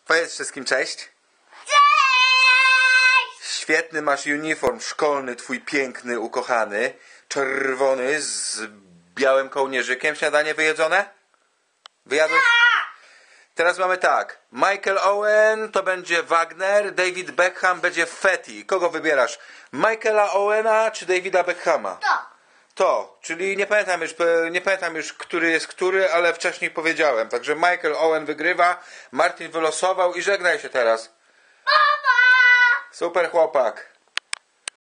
Powiedz wszystkim cześć. Cześć! Świetny masz uniform szkolny, twój piękny, ukochany. Czerwony z białym kołnierzykiem. Śniadanie wyjedzone? Wyjadłeś? Teraz mamy tak. Michael Owen to będzie Wagner, David Beckham będzie Fetty. Kogo wybierasz? Michaela Owena czy Davida Beckhama? To, czyli nie pamiętam już, który jest który, ale wcześniej powiedziałem. Także Michael Owen wygrywa, Martin wylosował i żegnaj się teraz. Papa! Super chłopak.